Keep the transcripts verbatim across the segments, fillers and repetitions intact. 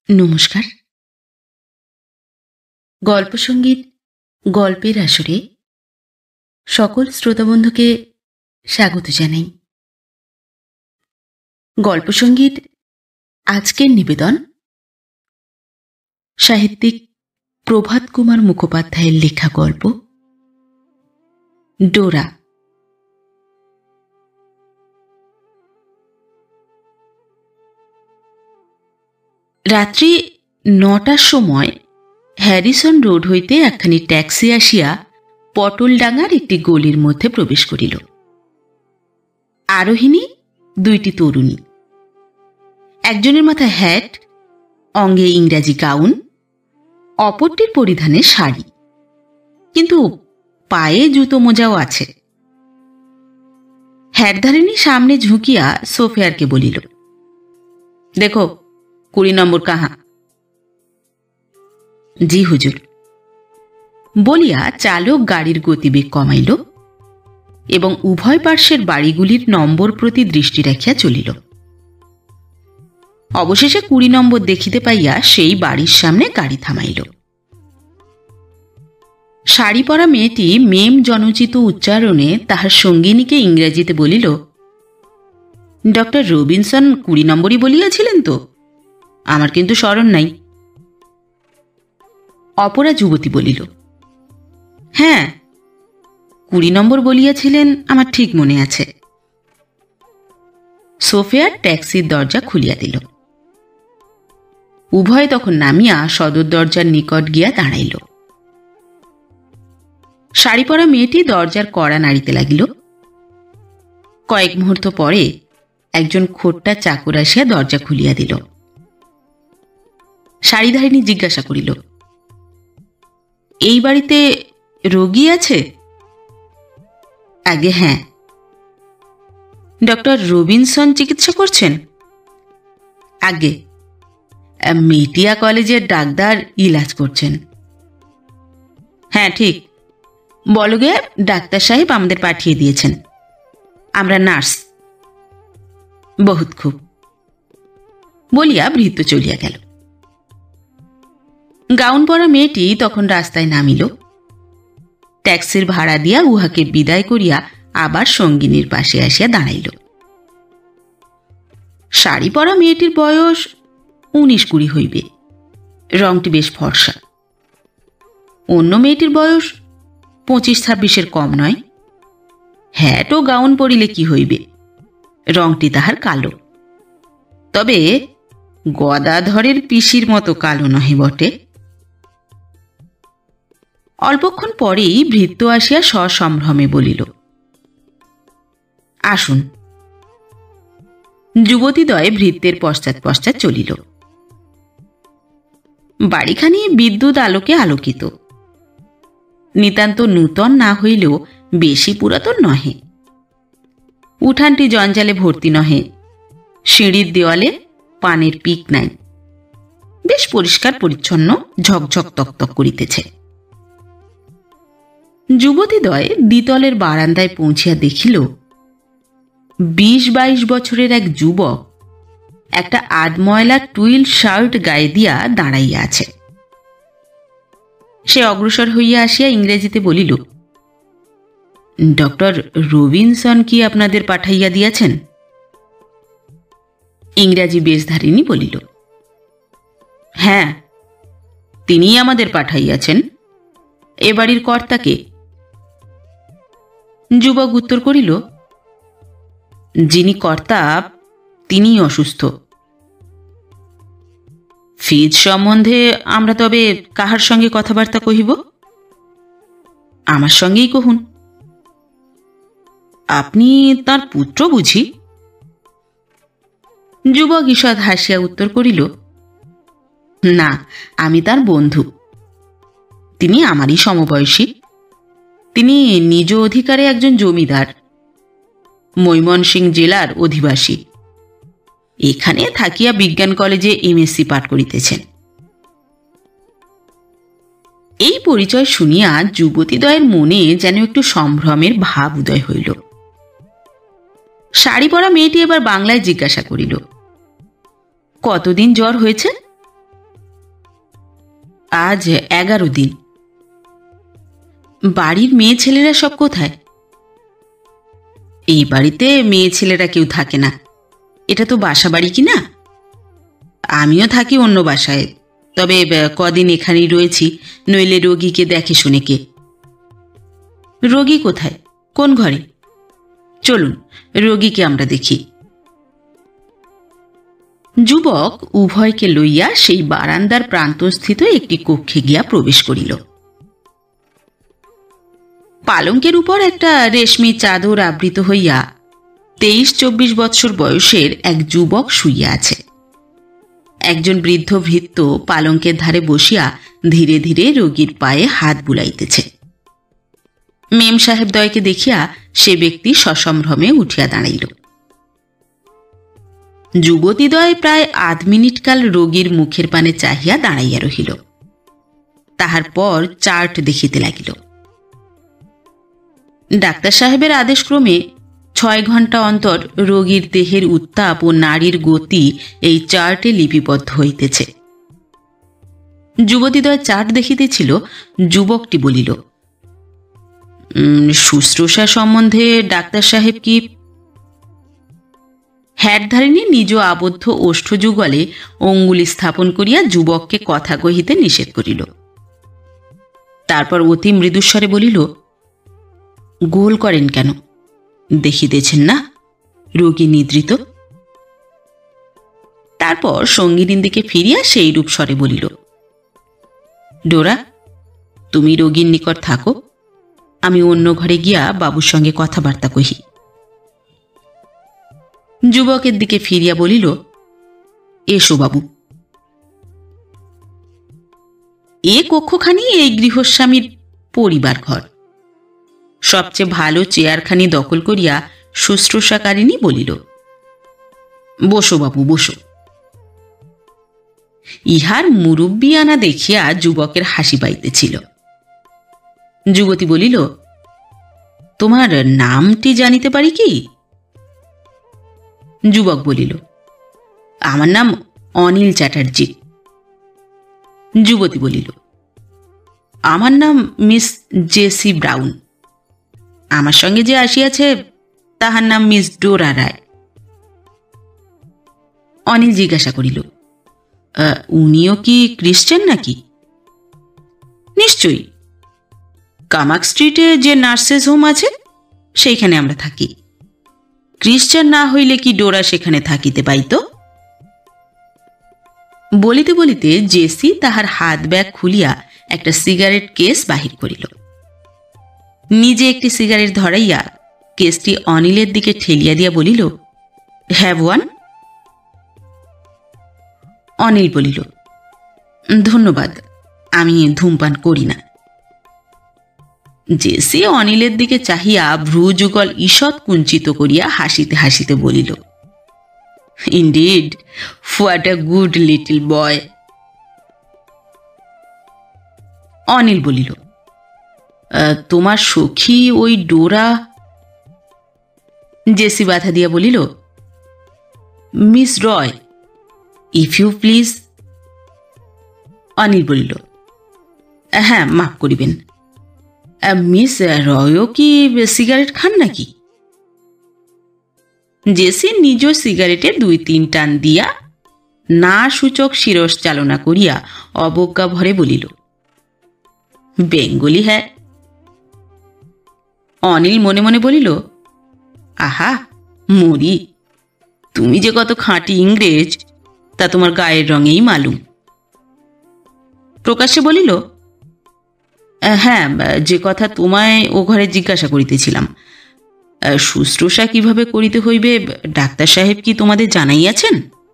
নমস্কার। গল্প সঙ্গীত গল্পের আসরে সকল শ্রোতাবন্ধুকে স্বাগত জানাই। গল্প সঙ্গীত আজকের নিবেদন সাহিত্যিক প্রভাত কুমার মুখোপাধ্যায়ের লেখা গল্প ডোরা। রাত্রি নটার সময় হ্যারিসন রোড হইতে একখানি ট্যাক্সি আসিয়া পটলডাঙ্গার একটি গলির মধ্যে প্রবেশ করিল। আরোহিণী দুইটি তরুণী, একজনের মাথায় হ্যাট, অঙ্গে ইংরাজি গাউন, অপরটির পরিধানে শাড়ি, কিন্তু পায়ে জুতো মোজাও আছে। হ্যাটধারিণী সামনে ঝুঁকিয়া সোফিয়ারকে বলিল, দেখো কুড়ি নম্বর কাহা। জি হুজুর বলিয়া চালক গাড়ির গতিবেগ কমাইল এবং উভয় পার্শ্বের বাড়িগুলির নম্বর প্রতি দৃষ্টি রাখিয়া চলিল। অবশেষে কুড়ি নম্বর দেখিতে পাইয়া সেই বাড়ির সামনে গাড়ি থামাইল। শাড়ি পরা মেয়েটি মেম জনচিত উচ্চারণে তাহার সঙ্গিনীকে ইংরেজিতে বলিল, ডক্টর রবিনসন কুড়ি নম্বরই বলিয়াছিলেন তো? আমার কিন্তু স্মরণ নাই। অপরা যুবতী বলিল, হ্যাঁ কুড়ি নম্বর বলিয়াছিলেন, আমার ঠিক মনে আছে। সোফিয়ার ট্যাক্সির দরজা খুলিয়া দিল। উভয় তখন নামিয়া সদর দরজার নিকট গিয়া দাঁড়াইল। শাড়ি পরা মেয়েটি দরজার কড়া নাড়িতে লাগিল। কয়েক মুহূর্ত পরে একজন খোট্টা চাকর আসিয়া দরজা খুলিয়া দিল। শাড়িধারিণী জিজ্ঞাসা করিল, এই বাড়িতে রোগী আছে? আগে হ্যাঁ। ডক্টর রবিনসন চিকিৎসা করছেন? আগে মেটিয়া কলেজের ডাক্তার ইলাজ করছেন। হ্যাঁ ঠিক, বলগে ডাক্তার সাহেব আমাদের পাঠিয়ে দিয়েছেন, আমরা নার্স। বহুত খুব বলিয়া ভৃত্য চলিয়া গেল। গাউন পরা মেয়েটি তখন রাস্তায় নামিল। ট্যাক্সির ভাড়া দিয়া উহাকে বিদায় করিয়া আবার সঙ্গিনীর পাশে আসিয়া দাঁড়াইল। শাড়ি পরা মেয়েটির বয়স উনিশ কুড়ি হইবে, রংটি বেশ ফর্সা। অন্য মেয়েটির বয়স পঁচিশ ছাব্বিশের কম নয়। হ্যাট ও গাউন পরিলে কি হইবে, রংটি তাহার কালো, তবে গদাধরের পিসির মতো কালো নহে বটে। অল্পক্ষণ পরেই ভৃত্য আসিয়া সসম্ভ্রমে বলিল, আসুন। যুবতীদ্বয় ভৃত্যের পশ্চাৎ পশ্চাৎ চলিল। বাড়িখানি বিদ্যুৎ আলোকে আলোকিত। নিতান্ত নূতন না হইলেও বেশি পুরাতন নহে। উঠানটি জঞ্জালে ভর্তি নহে। সিঁড়ির দেওয়ালে পানের পিক নাই। বেশ পরিষ্কার পরিচ্ছন্ন, ঝকঝক তকতক করিতেছে। যুবতীদ্বয় দ্বিতলের বারান্দায় পৌঁছিয়া দেখিল, বিশ বাইশ বছরের এক যুবক একটা আধময়লা টুইল শার্ট গায়ে দিয়া দাঁড়াইয়া আছে। সে অগ্রসর হইয়া আসিয়া ইংরেজিতে বলিল, ডক্টর রবিনসন কি আপনাদের পাঠাইয়া দিয়াছেন? ইংরাজি বেশধারিণী বলিল, হ্যাঁ তিনিই আমাদের পাঠাইয়াছেন। এ বাড়ির কর্তাকে? যুবক উত্তর করিল, যিনি কর্তা তিনিই অসুস্থ। ফিজ সম্বন্ধে আমরা তবে কাহার সঙ্গে কথাবার্তা কহিব? আমার সঙ্গেই কহুন। আপনি তার পুত্র বুঝি? যুবক ঈষৎ হাসিয়া উত্তর করিল, না, আমি তার বন্ধু। তিনি আমারই সমবয়সী। তিনি নিজ অধিকারে একজন জমিদার, ময়মনসিংহ জেলার অধিবাসী। এখানে থাকিয়া বিজ্ঞান কলেজে এমএসসি পাঠ করিতেছেন। এই পরিচয় শুনিয়া যুবতীদ্বয়ের মনে যেন একটু সম্ভ্রমের ভাব উদয় হইল। শাড়ি পরা মেয়েটি এবার বাংলায় জিজ্ঞাসা করিল, কতদিন জ্বর হয়েছে? আজ এগারো দিন। বাড়ির মেয়ে ছেলেরা সব কোথায়? এই বাড়িতে মেয়ে ছেলেরা কেউ থাকে না, এটা তো বাসা বাড়ি কি না? আমিও থাকি অন্য বাসায়, তবে কদিন এখানেই রয়েছি, নইলে রোগীকে দেখে শুনে কে। রোগী কোথায়, কোন ঘরে? চলুন রোগীকে আমরা দেখি। যুবক উভয়কে লইয়া সেই বারান্দার প্রান্তস্থিত একটি কক্ষে গিয়া প্রবেশ করিল। পালঙ্কের উপর একটা রেশমি চাদর আবৃত হইয়া তেইশ চব্বিশ বৎসর বয়সের এক যুবক শুইয়া আছে। একজন বৃদ্ধ ভৃত্য পালঙ্কের ধারে বসিয়া ধীরে ধীরে রোগীর পায়ে হাত বুলাইতেছে। মেম সাহেব দ্বয়কে দেখিয়া সে ব্যক্তি সসম্ভ্রমে উঠিয়া দাঁড়াইল। যুবতীদ্বয় প্রায় আধ মিনিট কাল রোগীর মুখের পানে চাহিয়া দাঁড়াইয়া রহিল। তাহার পর চার্ট দেখিতে লাগিল। ডাক্তার সাহেবের আদেশক্রমে ছয় ঘণ্টা অন্তর রোগীর দেহের উত্তাপ ও নাড়ীর গতি এই চার্টে লিপিবদ্ধ হইতেছে। যুবতীদ্বয় চার্ট দেখিতেছিল। যুবকটি বলিল, শুশ্রূষা সম্বন্ধে ডাক্তার সাহেব কি? হ্যাটধারিণী নিজ আবদ্ধ ওষ্ঠযুগলে অঙ্গুলি স্থাপন করিয়া যুবককে কথা কহিতে নিষেধ করিল। তারপর অতি মৃদুস্বরে বলিল, গোল করেন কেন? দেখিতেছেন না রোগী নিদ্রিত। তারপর সঙ্গিনীর দিকে ফিরিয়া সেই রূপ স্বরে বলিল, ডোরা, তুমি রোগীর নিকট থাকো, আমি অন্য ঘরে গিয়া বাবুর সঙ্গে কথাবার্তা কহি। যুবকের দিকে ফিরিয়া বলিল, এসো বাবু। এ কক্ষখানি এই গৃহস্বামীর পরিবার ঘর। সবচেয়ে ভালো চেয়ারখানি দখল করিয়া শুশ্রূষাকারিণী বলিল, বসো বাবু বসো। ইহার মুরব্বী আনা দেখিয়া যুবকের হাসি পাইতেছিল। যুবতী বলিল, তোমার নামটি জানিতে পারি কি? যুবক বলিল, আমার নাম অনিল চ্যাটার্জি। যুবতী বলিল, আমার নাম মিস জেসি ব্রাউন। আমার সঙ্গে যে আসিয়াছে তাহার নাম মিস ডোরা রায়। অনিল জিজ্ঞাসা করিল, উনিও কি খ্রিস্টান নাকি? নিশ্চয়ই, কামাক স্ট্রিটে যে নার্সেস হোম আছে সেইখানে আমরা থাকি। খ্রিস্টান না হইলে কি ডোরা সেখানে থাকিতে পাইত? বলিতে বলিতে জেসি তাহার হাত ব্যাগ খুলিয়া একটা সিগারেট কেস বাহির করিল। নিজে একটি সিগারেট ধরাইয়া কেসটি অনিলের দিকে ঠেলিয়া দিয়া বলিল, হ্যাভ ওয়ান। অনিল বলিল, ধন্যবাদ, আমি ধূমপান করি না। জেসি অনিলের দিকে চাহিয়া ভ্রু যুগল ঈষৎ কুঞ্চিত করিয়া হাসিতে হাসিতে বলিল, indeed, what a good little boy. Anil বলিল, তোমার সখী ওই ডোরা? জেসি বাধা দিয়া বলিল, Miss Roy, if you please. Anil বলিল, হ্যাঁ মাফ করিবেন, মিস রয়ও কি সিগারেট খান নাকি? জেসি নিজ সিগারেটে দুই তিন টান দিয়া না সূচক শিরস চালনা করিয়া অবজ্ঞা ভরে বলিল, বেঙ্গলি হ্যাঁ। অনিল মনে মনে বলিল, আহা মরি, তুমি যে কত খাঁটি ইংরেজ তা তোমার গায়ের রঙেই মালুম। প্রকাশ্যে বলিল, হ্যাঁ, যে কথা তোমায় ও ঘরে জিজ্ঞাসা করিতেছিলাম, শুশ্রূষা কিভাবে করিতে হইবে ডাক্তার সাহেব কি তোমাদের জানাইয়াছেন?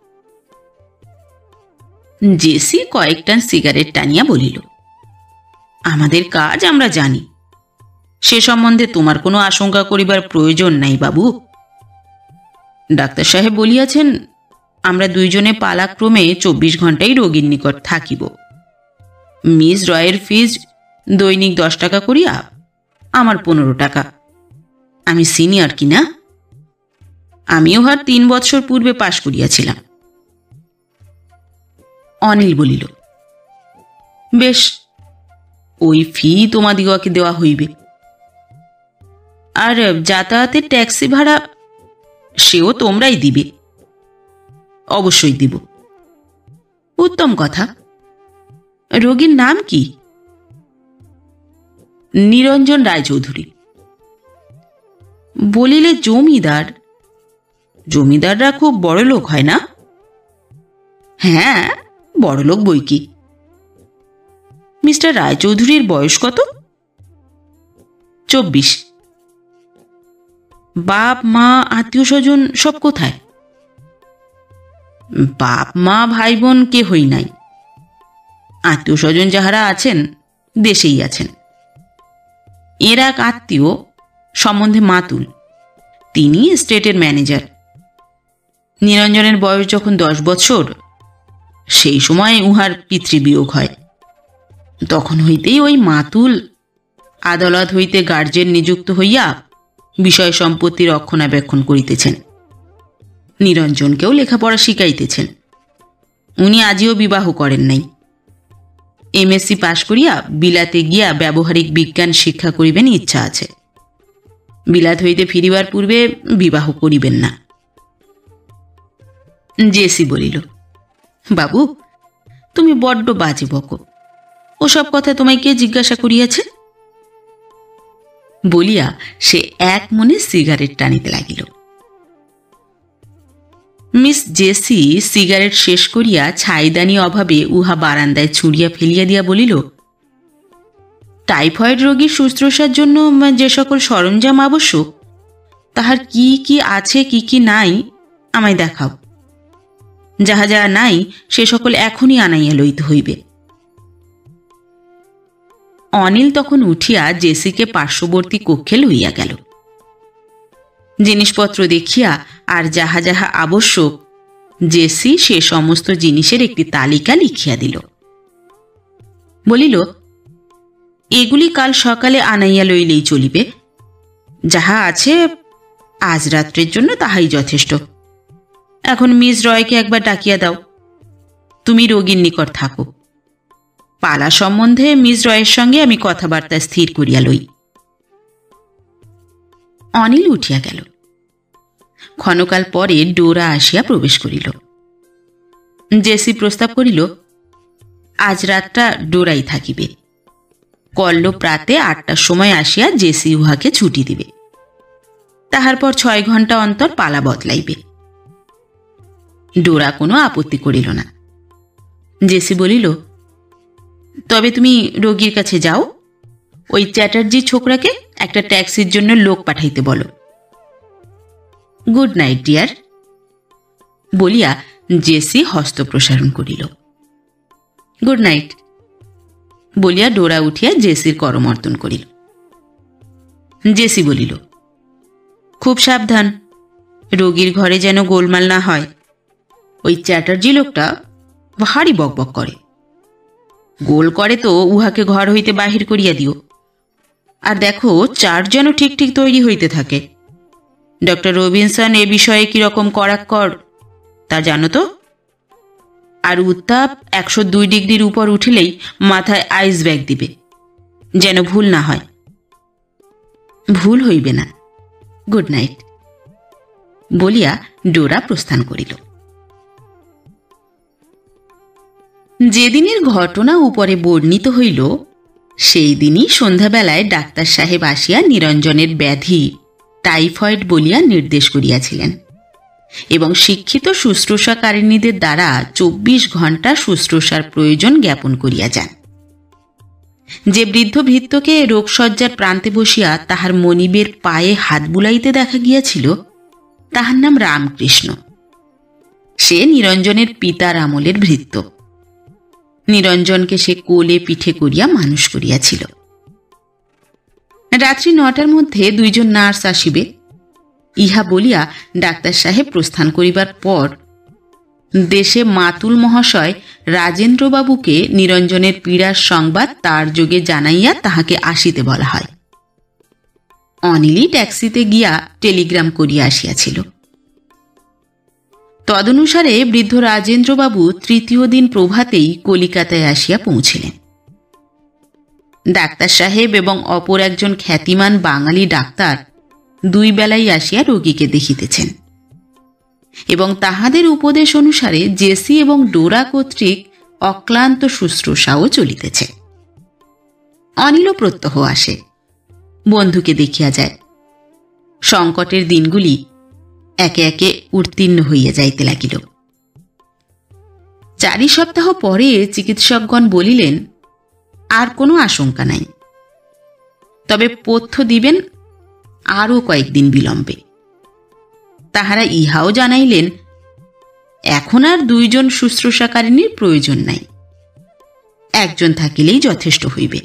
জেসি কয়েকটা সিগারেট টানিয়া বলিল, আমাদের কাজ আমরা জানি, সে সম্বন্ধে তোমার কোনো আশঙ্কা করিবার প্রয়োজন নাই বাবু। ডাক্তার সাহেব বলিয়াছেন, আমরা দুইজনে পালাক্রমে চব্বিশ ঘন্টাই রোগীর নিকট থাকিব। মিস রয়ের ফিজ দৈনিক দশ টাকা করিয়া, আমার পনেরো টাকা। আমি সিনিয়র কিনা? আমিও হার তিন বৎসর পূর্বে পাশ করিয়াছিলাম। অনিল বলিল, বেশ, ওই ফি তোমাদিগকে দেওয়া হইবে। আর যাতায়াতের ট্যাক্সি ভাড়া সেও তোমরাই দিবে? অবশ্যই দিব। উত্তম কথা। রোগীর নাম কি? নিরঞ্জন রায়চৌধুরী। বলিলে জমিদার? জমিদাররা খুব বড় লোক হয় না? হ্যাঁ, বড় লোক বই কি। মিস্টার রায়চৌধুরীর বয়স কত? চব্বিশ। বাপ মা আত্মীয় স্বজন সব কোথায়? বাপ মা ভাই বোন কেহই নাই। আত্মীয় স্বজন যাহারা আছেন দেশেই আছেন। এর এক আত্মীয় সম্বন্ধে মাতুল, তিনি স্টেটের ম্যানেজার। নিরঞ্জনের বয়স যখন দশ বছর, সেই সময় উহার পিতৃবিয়োগ হয়। তখন হইতেই ওই মাতুল আদালত হইতে গার্জেন নিযুক্ত হইয়া বিষয় সম্পত্তি রক্ষণাবেক্ষণ করিতেছেন। নিরঞ্জনকেও লেখাপড়া শিখাইতেছেন। উনি আজিও বিবাহ করেন নাই। এমএসসি পাশ করিয়া বিলাতে গিয়া ব্যবহারিক বিজ্ঞান শিক্ষা করিবেন ইচ্ছা আছে। বিলাত হইতে ফিরিবার পূর্বে বিবাহ করিবেন না। জেসি বলিল, বাবু, তুমি বড্ড বাজে বকো। ওসব কথা তোমায় কে জিজ্ঞাসা করিয়াছে? বলিয়া সে এক মনে সিগারেট টানিতে লাগিল। মিস জেসি সিগারেট শেষ করিয়া ছাইদানি অভাবে উহা বারান্দায় ছুঁড়িয়া ফেলিয়া দিয়া বলিল, টাইফয়েড রোগীর শুশ্রূষার জন্য যে সকল সরঞ্জাম আবশ্যক, তাহার কি কি আছে কি কি নাই আমায় দেখাও। যাহা যাহা নাই সে সকল এখনই আনাইয়া লইতে হইবে। অনিল তখন উঠিয়া জেসিকে পার্শ্ববর্তী কক্ষে লইয়া গেল। জিনিসপত্র দেখিয়া আর যাহা যাহা আবশ্যক জেসি সে সমস্ত জিনিসের একটি তালিকা লিখিয়া দিল। বলিল, এগুলি কাল সকালে আনাইয়া লইলেই চলিবে। যাহা আছে আজ রাত্রের জন্য তাহাই যথেষ্ট। এখন মিস রয়কে একবার ডাকিয়া দাও। তুমি রোগীর নিকট থাকো। পালা সম্বন্ধে মিস রয়ের সঙ্গে আমি কথাবার্তা স্থির করিয়া লই। অনিল উঠিয়া গেল। ক্ষণকাল পরে ডোরা আসিয়া প্রবেশ করিল। জেসি প্রস্তাব করিল, আজ রাতটা ডোরাই থাকিবে। কল্ল প্রাতে আটটার সময় আসিয়া জেসি উহাকে ছুটি দিবে। তাহার পর ছয় ঘন্টা অন্তর পালা বদলাইবে। ডোরা কোনো আপত্তি করিল না। জেসি বলিল, তবে তুমি রোগীর কাছে যাও। ওই চ্যাটার্জি ছোকরাকে একটা ট্যাক্সির জন্য লোক পাঠাইতে বলো। গুড নাইট ডিয়ার, বলিয়া জেসি হস্ত প্রসারণ করিল। গুড নাইট, বলিয়া ডোরা উঠিয়া জেসির করমর্দন করিল। জেসি বলিল, খুব সাবধান, রোগীর ঘরে যেন গোলমাল না হয়। ওই চ্যাটার্জি লোকটা ভারী বকবক করে। গোল করে তো উহাকে ঘর হইতে বাহির করিয়া দিও। আর দেখো চার যেন ঠিক ঠিক তৈরি হইতে থাকে। ডক্টর রবিনসন এ বিষয়ে কিরকম কড়াক্কড় তা জানো তো? আর উত্তাপ একশো দুই ডিগ্রির উপর উঠিলেই মাথায় আইস ব্যাগ দিবে, যেন ভুল না হয়। ভুল হইবে না। গুড নাইট, বলিয়া ডোরা প্রস্থান করিল। যেদিনের ঘটনা উপরে বর্ণিত হইল, সেই দিনই সন্ধ্যাবেলায় ডাক্তার সাহেব আসিয়া নিরঞ্জনের ব্যাধি টাইফয়েড বলিয়া নির্দেশ করিয়াছিলেন এবং শিক্ষিত শুশ্রূষাকারিণীদের দ্বারা চব্বিশ ঘণ্টা শুশ্রূষার প্রয়োজন জ্ঞাপন করিয়া যান। যে বৃদ্ধ ভৃত্যকে রোগশয্যার প্রান্তে বসিয়া তাহার মনিবের পায়ে হাত বুলাইতে দেখা গিয়াছিল, তাহার নাম রামকৃষ্ণ। সে নিরঞ্জনের পিতার আমলের ভৃত্য। নিরঞ্জনকে সে কোলে পিঠে করিয়া মানুষ করিয়াছিল। রাত্রি নটার মধ্যে দুইজন নার্স আসিবে, ইহা বলিয়া ডাক্তার সাহেব প্রস্থান করিবার পর দেশে মাতুল মহাশয় রাজেন্দ্রবাবুকে নিরঞ্জনের পীড়ার সংবাদ তার যোগে জানাইয়া তাহাকে আসিতে বলা হয়। অনিলই ট্যাক্সিতে গিয়া টেলিগ্রাম করিয়া আসিয়াছিল। তদনুসারে বৃদ্ধ রাজেন্দ্রবাবু তৃতীয় দিন প্রভাতেই কলিকাতায় আসিয়া পৌঁছিলেন। ডাক্তার সাহেব এবং অপর একজন খ্যাতিমান বাঙালি ডাক্তার দুই বেলাই আসিয়া রোগীকে দেখিতেছেন এবং তাহাদের উপদেশ অনুসারে জেসি এবং ডোরা কর্তৃক অক্লান্ত শুশ্রূষাও চলিতেছে। অনিল প্রত্যহ আসে, বন্ধুকে দেখিয়া যায়। সংকটের দিনগুলি একে একে উত্তীর্ণ হইয়া যাইতে লাগিল। চারি সপ্তাহ পরে চিকিৎসকগণ বলিলেন, আর কোনো আশঙ্কা নাই, তবে পথ্য দিবেন আরও কয়েকদিন বিলম্বে। তাহারা ইহাও জানাইলেন, এখন আর দুইজন শুশ্রূষাকারিণীর প্রয়োজন নাই, একজন থাকিলেই যথেষ্ট হইবে।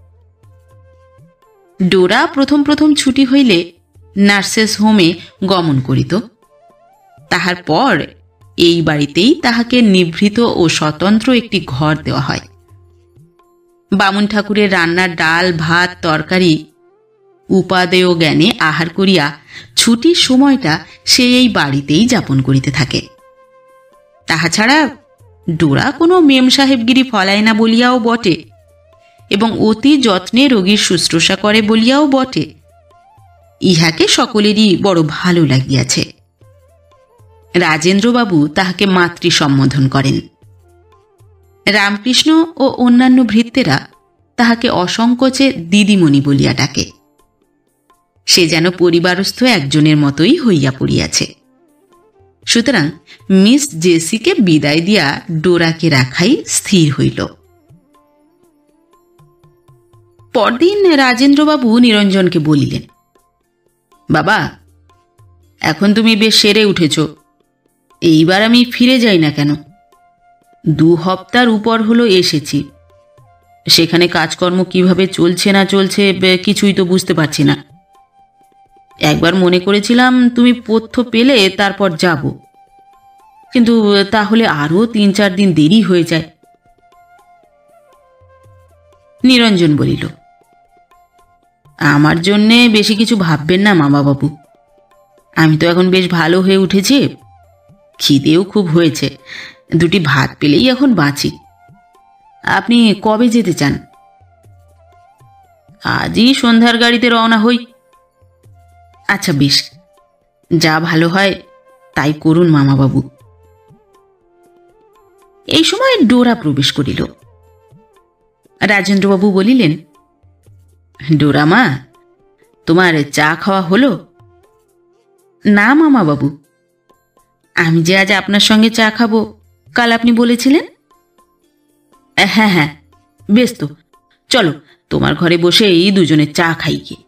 ডোরা প্রথম প্রথম ছুটি হইলে নার্সেস হোমে গমন করিত। তাহার পর এই বাড়িতেই তাহাকে নিভৃত ও স্বতন্ত্র একটি ঘর দেওয়া হয়। বামুন ঠাকুরের রান্নার ডাল ভাত তরকারি উপাদেয় জ্ঞানে আহার করিয়া ছুটির সময়টা সে এই বাড়িতেই যাপন করিতে থাকে। তাহা ছাড়া ডোরা কোনো মেম সাহেবগিরি ফলায় না বলিয়াও বটে এবং অতি যত্নে রোগীর শুশ্রূষা করে বলিয়াও বটে। ইহাকে সকলেরই বড় ভালো লাগিয়াছে। রাজেন্দ্রবাবু তাহাকে মাতৃ সম্বোধন করেন। রামকৃষ্ণ ও অন্যান্য ভৃত্যেরা তাহাকে অসংকোচে দিদিমণি বলিয়া ডাকে। সে যেন পরিবারস্থ একজনের মতোই হইয়া পড়িয়াছে। সুতরাং মিস জেসিকে বিদায় দিয়া ডোরাকে রাখাই স্থির হইল। পরদিন রাজেন্দ্রবাবু নিরঞ্জনকে বলিলেন, বাবা, এখন তুমি বেশ সেরে উঠেছ, এইবার আমি ফিরে যাই না কেন? দু হপ্তার উপর হলো এসেছি, সেখানে কাজকর্ম কিভাবে চলছে না চলছে কিছুই তো বুঝতে পারছি না। একবার মনে করেছিলাম তুমি পথ্য পেলে তারপর যাব, কিন্তু তাহলে আরও তিন চার দিন দেরি হয়ে যায়। নিরঞ্জন বলিল, আমার জন্যে বেশি কিছু ভাববেন না মামাবাবু, আমি তো এখন বেশ ভালো হয়ে উঠেছি, খিদেও খুব হয়েছে, দুটি ভাত পেলেই এখন বাঁচি। আপনি কবে যেতে চান? আজই সন্ধ্যার গাড়িতে রওনা হই। আচ্ছা বেশ, যা ভালো হয় তাই করুন মামাবাবু। এই সময় ডোরা প্রবেশ করিল। রাজেন্দ্রবাবু বলিলেন, ডোরা মা, তোমার চা খাওয়া হলো? না মামাবাবু, আমি যে আজ আপনার সঙ্গে চা খাবো কাল আপনি বলেছিলেন। হ্যাঁ হ্যাঁ, বেশ তো, চলো তোমার ঘরে বসেই দুজনে চা খাই গিয়ে।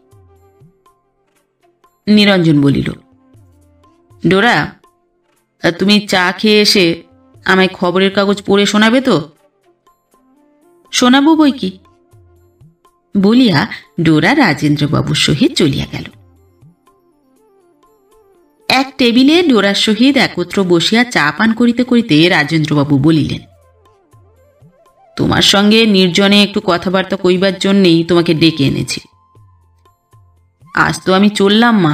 নিরঞ্জন বলিল, ডোরা, তুমি চা খেয়ে এসে আমায় খবরের কাগজ পড়ে শোনাবে তো? শোনাবো বই কি বলিয়া ডোরা রাজেন্দ্রবাবুর সহিত চলিয়া গেল। এক টেবিলে ডোরার সহিত একত্র বসিয়া চা পান করিতে করিতে রাজেন্দ্রবাবু বলিলেন, তোমার সঙ্গে নির্জনে একটু কথাবার্তা কইবার জন্যেই তোমাকে ডেকে এনেছি। আজ তো আমি চললাম মা।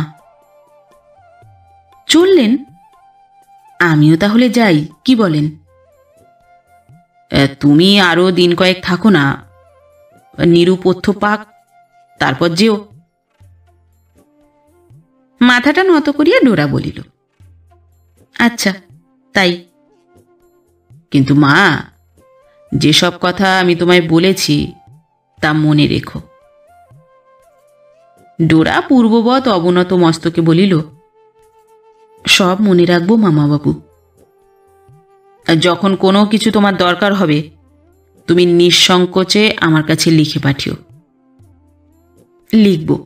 চললেন? আমিও তাহলে যাই, কি বলেন? তুমি আরো দিন কয়েক থাকো না, নিরুপথ্য পাক, তারপর যেও। মাথাটা নত করিয়া ডোরা বলিল, আচ্ছা তাই। কিন্তু মা, যেসব কথা আমি তোমায় বলেছি তা মনে রেখো। ডোরা পূর্ববৎ অবনত মস্তকে বলিল, সব মনে রাখবো মামাবাবু। যখন কোনো কিছু তোমার দরকার হবে তুমি নিঃসংকোচে আমার কাছে লিখে পাঠিও। লিখব।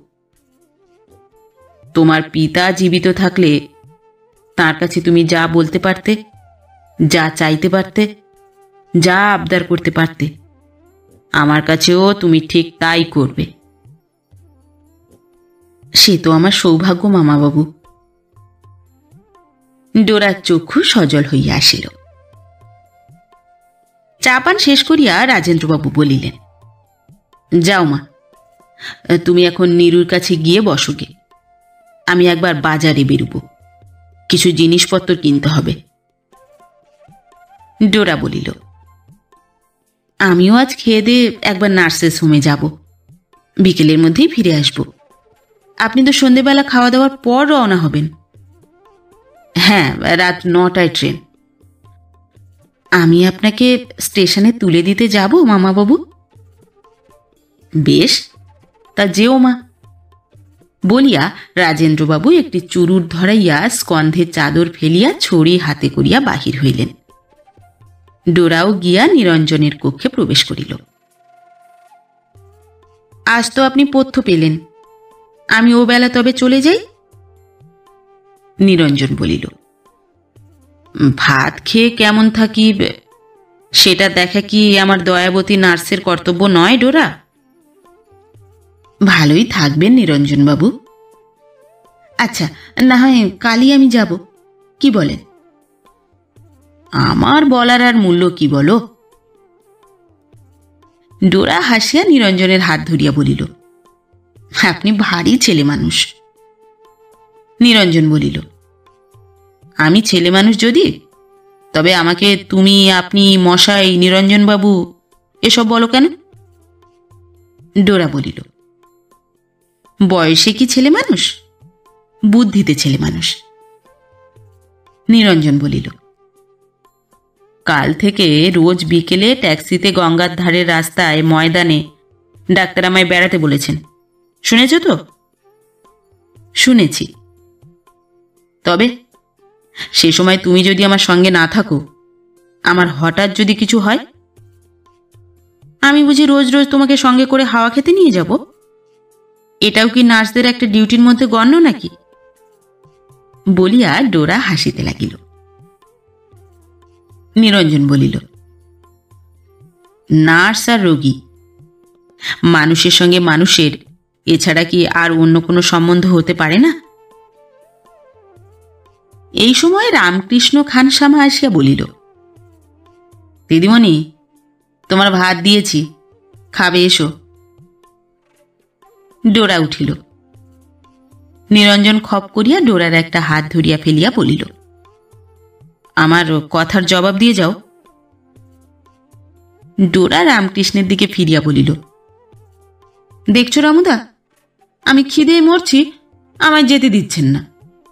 তোমার পিতা জীবিত থাকলে তার কাছে তুমি যা বলতে পারতে, যা চাইতে পারতে, যা আবদার করতে পারতে, আমার কাছেও তুমি ঠিক তাই করবে। সে তো আমার সৌভাগ্য মামাবাবু। ডোরার চক্ষু সজল হইয়া আসিল। চা পান শেষ করিয়া রাজেন্দ্রবাবু বলিলেন, যাও মা, তুমি এখন নীরুর কাছে গিয়ে বসোগে, আমি একবার বাজারে বেরুব, কিছু জিনিসপত্র কিনতে হবে। ডোরা বলিল, আমিও আজ খেয়ে দিয়ে একবার নার্সেস হোমে যাব। বিকেলের মধ্যেই ফিরে আসব। আপনি তো সন্ধেবেলা খাওয়া দাওয়ার পর রওনা হবেন। হ্যাঁ, রাত নটায় ট্রেন। আমি আপনাকে স্টেশনে তুলে দিতে যাব মামাবাবু। বেশ, তা যেও মা। বলিয়া রাজেন্দ্রবাবু একটি চুরুট ধরাইয়া স্কন্ধে চাদর ফেলিয়া ছড়ি হাতে করিয়া বাহির হইলেন। ডোরাও গিয়া নিরঞ্জনের কক্ষে প্রবেশ করিল। আজ তো আপনি পথ্য পেলেন, আমি ও বেলা তবে চলে যাই। নিরঞ্জন বলিল, ভাত খেয়ে কেমন থাকি সেটা দেখা কি আমার দয়াবতী নার্সের কর্তব্য নয় ডোরা? ভালোই থাকবেন নিরঞ্জনবাবু। আচ্ছা, না হয় কালই আমি যাব, কি বলেন? আমার বলার আর মূল্য কি বলো? ডোরা হাসিয়া নিরঞ্জনের হাত ধরিয়া বলিল, আপনি ভারী ছেলে মানুষ। নিরঞ্জন বলিল, আমি ছেলে মানুষ যদি, তবে আমাকে তুমি, আপনি, মশাই, নিরঞ্জনবাবু এসব বলো কেন? ডোরা বলিল, বয়সে কি ছেলে মানুষ, বুদ্ধিতে ছেলে মানুষ। নিরঞ্জন বলিল, কাল থেকে রোজ বিকেলে ট্যাক্সিতে গঙ্গার ধারের রাস্তায় ময়দানে ডাক্তার আমায় বেড়াতে বলেছেন, শুনেছ তো? শুনেছি। তবে সে সময় তুমি যদি আমার সঙ্গে না থাকো, আমার হঠাৎ যদি কিছু হয়, আমি বুঝি রোজ রোজ তোমাকে সঙ্গে করে হাওয়া খেতে নিয়ে যাব? এটাও কি নার্সদের একটা ডিউটির মধ্যে গণ্য নাকি? বলিয়া ডোরা হাসিতে লাগিল। নিরঞ্জন বলিল, নার্স আর রোগী, মানুষের সঙ্গে মানুষের এছাড়া কি আর অন্য কোনো সম্বন্ধ হতে পারে না? এই সময় রামকৃষ্ণ খানসামা আসিয়া বলিল, দিদিমণি, তোমার ভাত দিয়েছি, খাবে, এসো। ডোরা উঠিল। নিরঞ্জন খপ করিয়া ডোরার একটা হাত ধরিয়া ফেলিয়া বলিল, আমার কথার জবাব দিয়ে যাও। ডোরা রামকৃষ্ণের দিকে ফিরিয়া বলিল, দেখছো রামুদা, আমি খিদেয় মরছি, আমায় যেতে দিচ্ছেন না।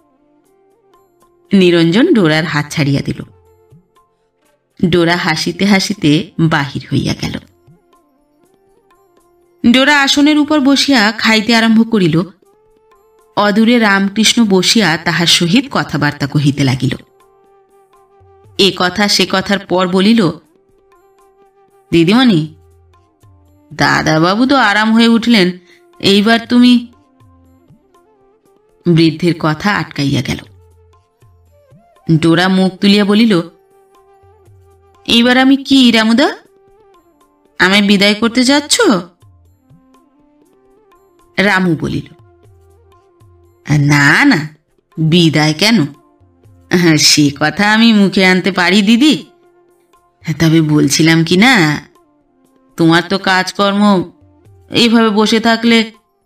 নিরঞ্জন ডোরার হাত ছাড়িয়া দিল। ডোরা হাসিতে হাসিতে বাহির হইয়া গেল। ডোরা আসনের উপর বসিয়া খাইতে আরম্ভ করিল। অদূরে রামকৃষ্ণ বসিয়া তাহার সহিত কথাবার্তা কহিতে লাগিল। এ কথা সে কথার পর বলিল, দিদিমণি, দাদাবাবু তো আরাম হয়ে উঠলেন, এইবার তুমি। বৃদ্ধের কথা আটকাইয়া গেল। ডোরা মুখ তুলিয়া বলিল, এইবার আমি কি রামুদা, আমায় বিদায় করতে যাচ্ছ? রামু বলিল, না না, বিদায় কেন, সে কথা আমি মুখে আনতে পারি দিদি, তবে বলছিলাম কি না, তোমার তো কাজকর্ম, এইভাবে বসে থাকলে।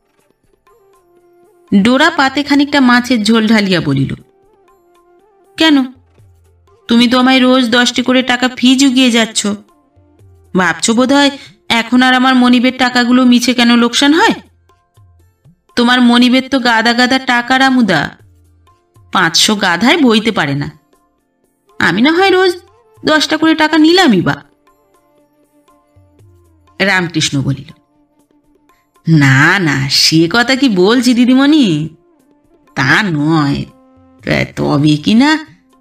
ডোরা পাতে খানিকটা মাছের ঝোল ঢালিয়া বলিল, কেন, তুমি তো আমায় রোজ দশটি করে টাকা ফি জুগিয়ে যাচ্ছ, ভাবছো বোধ হয় এখন আর আমার মনিবের টাকাগুলো মিছে কেন লোকসান হয়? তোমার মনিবের তো গাদা গাদা টাকা রামুদা, পাঁচশো গাধায় বইতে পারে না, আমি না হয় রোজ দশটা করে টাকা নিলামই বা। রামকৃষ্ণ বলিল, না না, সে কথা কি বলছি দিদিমণি, তা নয়, তবে কি না।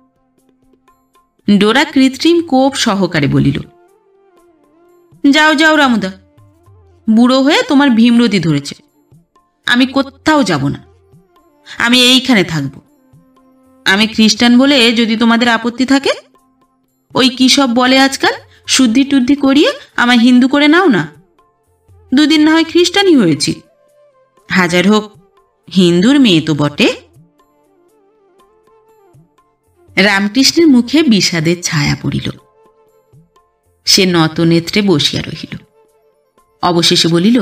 ডোরা কৃত্রিম কোপ সহকারে বলিল, যাও যাও রামুদা, বুড়ো হয়ে তোমার ভীমরতি ধরেছে, আমি কোথাও যাব না, আমি এইখানে থাকব। আমি খ্রিস্টান বলে যদি তোমাদের আপত্তি থাকে, ওই কি সব বলে আজকাল, শুদ্ধি টুদ্ধি করিয়ে আমায় হিন্দু করে নাও না, দুদিন না হয় খ্রিস্টানই হয়েছি, হাজার হোক হিন্দুর মেয়ে তো বটে। রামকৃষ্ণের মুখে বিষাদের ছায়া পড়িল। সে নত নেত্রে বসিয়া রহিল। অবশেষে বলিল,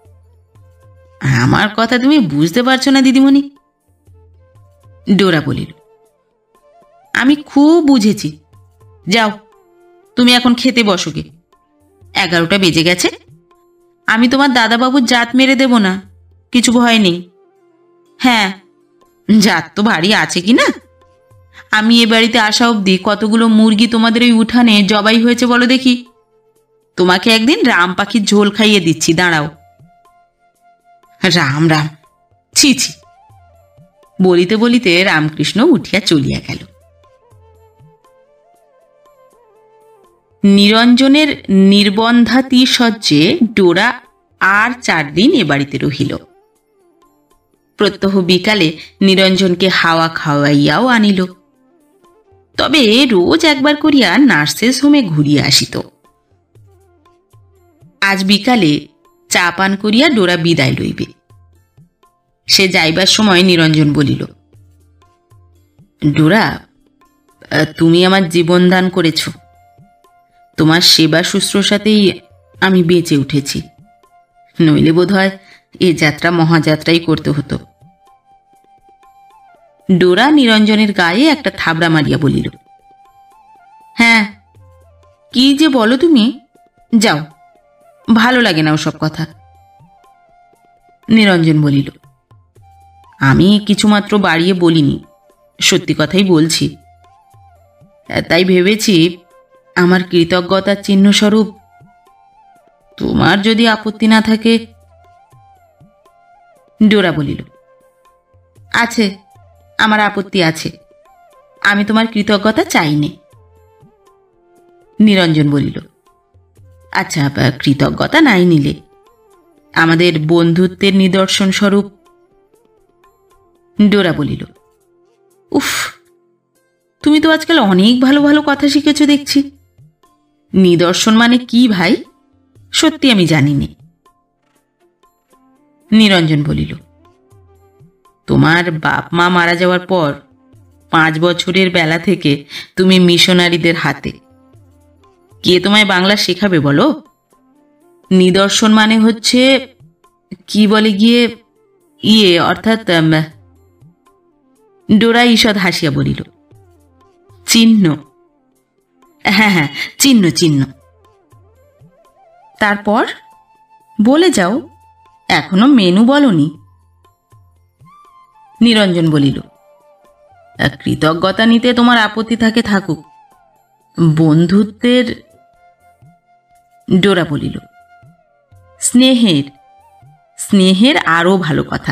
আমার কথা তুমি বুঝতে পারছো না দিদিমণি। ডোরা বলিল, আমি খুব বুঝেছি, যাও তুমি এখন খেতে বসো গে, এগারোটা বেজে গেছে, আমি তোমার দাদাবাবুর জাত মেরে দেব না, কিছু ভয় নেই। হ্যাঁ, জাত তো ভারী আছে কি না? আমি এ বাড়িতে আসা অবধি কতগুলো মুরগি তোমাদের ওই উঠানে জবাই হয়েছে বলো দেখি। তোমাকে একদিন রাম পাখির ঝোল খাইয়ে দিচ্ছি, দাঁড়াও। রাম রাম, ছি ছি। বলিতে বলিতে রামকৃষ্ণ উঠিয়া চলিয়া গেল। নিরঞ্জনের নির্বন্ধা তীরসজ্জে ডোরা আর চার দিন এ বাড়িতে রহিল। প্রত্যহ বিকালে নিরঞ্জনকে হাওয়া খাওয়াইয়াও আনিল, তবে রোজ একবার করিয়া নার্সেস হোমে ঘুরিয়া আসিত। আজ বিকালে চা পান করিয়া ডোরা বিদায় লইবে। সে যাইবার সময় নিরঞ্জন বলিল, ডোরা, তুমি আমার জীবন দান করেছ, তোমার সেবা শুশ্রূষাতেই আমি বেঁচে উঠেছি, নইলে বোধ হয় এ যাত্রা মহাযাত্রাই করতে হতো। ডোরা নিরঞ্জনের গায়ে একটা থাবড়া মারিয়া বলিল, হ্যাঁ, কি যে বলো তুমি, যাও, ভালো লাগে না ওসব কথা। নিরঞ্জন বলিল, আমি কিছুমাত্র বাড়িয়ে বলিনি, সত্যি কথাই বলছি। তাই ভেবেছি আমার কৃতজ্ঞতার চিহ্নস্বরূপ, তোমার যদি আপত্তি না থাকে। ডোরা বলিল, আছে, আমার আপত্তি আছে, আমি তোমার কৃতজ্ঞতা চাই নে। নিরঞ্জন বলিল, আচ্ছা, কৃতজ্ঞতা নাই নিলে আমাদের বন্ধুত্বের নিদর্শন স্বরূপ। ডোরা বলিল, উফ, তুমি তো আজকাল অনেক ভালো ভালো কথা শিখেছ দেখছি। নিদর্শন মানে কি ভাই, সত্যি আমি জানি নে। নিরঞ্জন বলিল, তোমার বাপ মা মারা যাওয়ার পর পাঁচ বছরের বেলা থেকে তুমি মিশনারিদের হাতে। কে তোমায় বাংলা শেখাবে বলো? নিদর্শন মানে হচ্ছে কি বলে গিয়ে ইয়ে, অর্থাৎ। ডোরা ঈষৎ হাসিয়া বলিল, চিহ্ন। হ্যাঁ হ্যাঁ, চিহ্ন চিহ্ন। তারপর বলে যাও, এখনো মেনু বলনি। নিরঞ্জন বলিল, কৃতজ্ঞতা নিতে তোমার আপত্তি থাকে থাকুক, বন্ধুত্বের। ডোরা বলিল, স্নেহের, স্নেহের আরো ভালো কথা।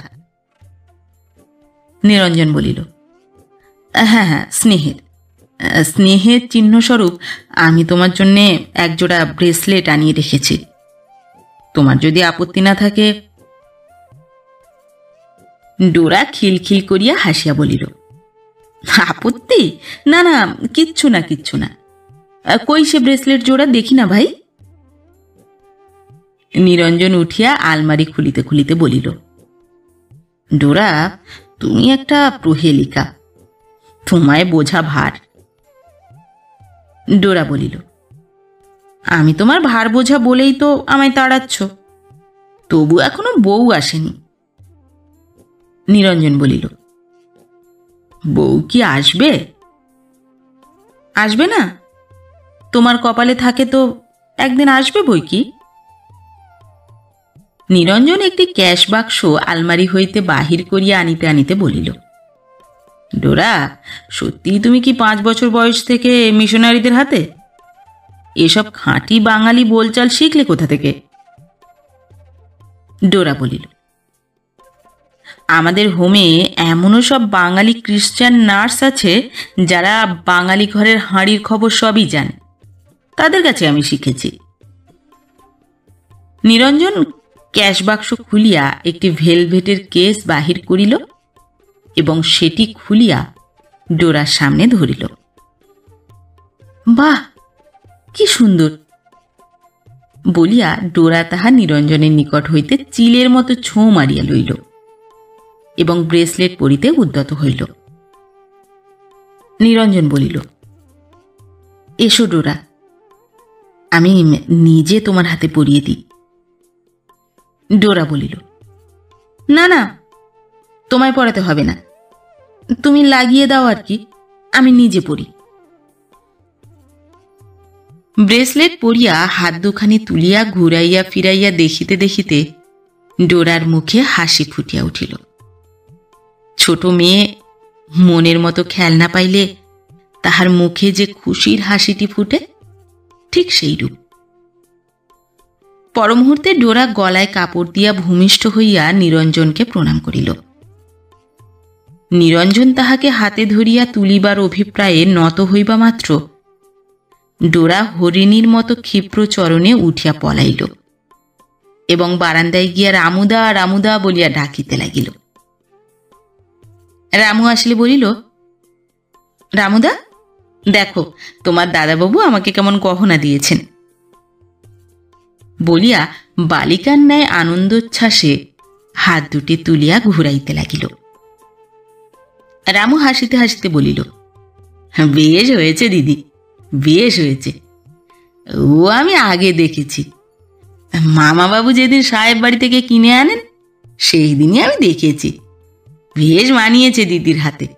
নিরঞ্জন বলিল, হ্যাঁ হ্যাঁ, স্নেহের। স্নেহের চিহ্নস্বরূপ আমি তোমার জন্যে একজোড়া ব্রেসলেট আনিয়ে রেখেছি, তোমার যদি আপত্তি না থাকে। ডোরা খিলখিল করিয়া হাসিয়া বলিল, আপত্তি? না না, কিচ্ছু না কিচ্ছু না। কই সে ব্রেসলেট জোড়া, দেখি না ভাই। নিরঞ্জন উঠিয়া আলমারি খুলিতে খুলিতে বলিল, ডোরা, তুমি একটা প্রহেলিকা, তোমায় বোঝা ভার। ডোরা বলিল, আমি তোমার ভার বোঝা বলেই তো আমায় তাড়াচ্ছ, তবু এখনো বউ আসেনি। নিরঞ্জন বলিল, বউ কি আসবে? আসবে না? তোমার কপালে থাকে তো একদিন আসবে বই কি। নিরঞ্জন একটি ক্যাশ বাক্স আলমারি হইতে বাহির করিয়া আনিতে আনিতে বলিল, ডোরা, সত্যি তুমি কি পাঁচ বছর বয়স থেকে মিশনারিদের হাতে? এসব খাঁটি বাঙালি বোলচাল শিখলে কোথা থেকে? ডোরা বলিল, আমাদের হোমে এমনও সব বাঙালি খ্রিস্টান নার্স আছে যারা বাঙালি ঘরের হাঁড়ির খবর সবই জানে, তাদের কাছে আমি শিখেছি। নিরঞ্জন ক্যাশ বাক্স খুলিয়া একটি ভেলভেটের কেস বাহির করিল এবং সেটি খুলিয়া ডোরার সামনে ধরিল। বাহ, কি সুন্দর বলিয়া ডোরা তাহা নিরঞ্জনের নিকট হইতে চিলের মতো ছোঁ মারিয়া লইল এবং ব্রেসলেট পরিতে উদ্যত হইল। নিরঞ্জন বলিল, এসো ডোরা, আমি নিজে তোমার হাতে পরিয়ে দিই। ডোরা বলিল, না না, তোমায় পরাতে হবে না, তুমি লাগিয়ে দাও আর কি, আমি নিজে পরি। ব্রেসলেট পরিয়া হাত দুখানি তুলিয়া ঘুরাইয়া ফিরাইয়া দেখিতে দেখিতে ডোরার মুখে হাসি ফুটিয়া উঠিল। ছোট মেয়ে মনের মতো খেলনা পাইলে তাহার মুখে যে খুশির হাসিটি ফুটে, ঠিক সেইরূপ। পরমুহূর্তে ডোরা গলায় কাপড় দিয়া ভূমিষ্ঠ হইয়া নিরঞ্জনকে প্রণাম করিল। নিরঞ্জন তাহাকে হাতে ধরিয়া তুলিবার অভিপ্রায়ে নত হইবা মাত্র ডোরা হরিণীর মতো ক্ষিপ্র চরণে উঠিয়া পলাইল এবং বারান্দায় গিয়া রামুদা রামুদা বলিয়া ডাকিতে লাগিল। রামু আসলে বলিল, রামুদা, দেখো তোমার দাদাবাবু আমাকে কেমন গহনা দিয়েছেন বলিয়া বালিকার ন্যায় আনন্দোচ্ছ্বাসে হাত দুটি তুলিয়া ঘুরাইতে লাগিল। রামু হাসিতে হাসিতে বলিল, বেশ হয়েছে দিদি, বেশ হয়েছে। ও আমি আগে দেখেছি, মামাবাবু যেদিন সাহেব বাড়ি থেকে কিনে আনেন সেই দিনই আমি দেখেছি। বেশ মানিয়েছে দিদির হাতে।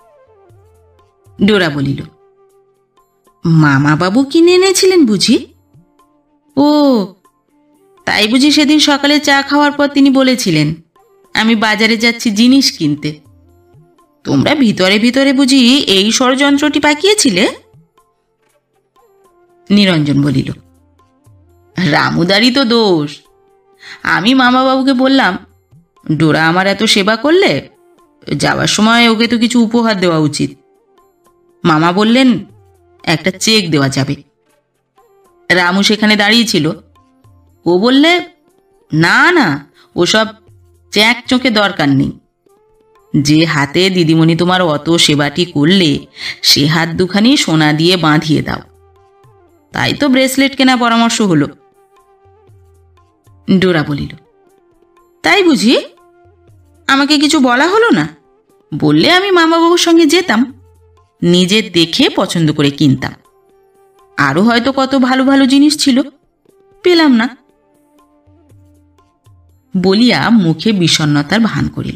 ডোরা বলিল, মামাবাবু কিনে এনেছিলেন বুঝি? ও তাই বুঝি সেদিন সকালে চা খাওয়ার পর তিনি বলেছিলেন আমি বাজারে যাচ্ছি জিনিস কিনতে। তোমরা ভিতরে ভিতরে বুঝি এই ষড়যন্ত্রটি পাকিয়েছিলে? নিরঞ্জন বলিল, রামুদারই তো দোষ। আমি মামাবাবুকে বললাম, ডোরা আমার এত সেবা করলে যাওয়ার সময় ওকে তো কিছু উপহার দেওয়া উচিত। মামা বললেন একটা চেক দেওয়া যাবে। রামু সেখানে দাঁড়িয়েছিল। ও বললে, না না, ওসব চ্যাক চোখে দরকার নেই। যে হাতে দিদিমণি তোমার অত সেবাটি করলে সে হাত দুখানি সোনা দিয়ে বাঁধিয়ে দাও। তাই তো ব্রেসলেট কেনা পরামর্শ হলো। ডোরা বলিল, তাই বুঝি? আমাকে কিছু বলা হলো না? বললে আমি মামাবাবুর সঙ্গে যেতাম, নিজে দেখে পছন্দ করে কিনতাম। আরো হয়তো কত ভালো ভালো জিনিস ছিল, পেলাম না বলিয়া মুখে বিষণ্ণতার ভান করিল।